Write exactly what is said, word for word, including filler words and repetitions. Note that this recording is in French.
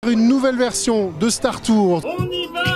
une nouvelle version de Star Tour. On y va!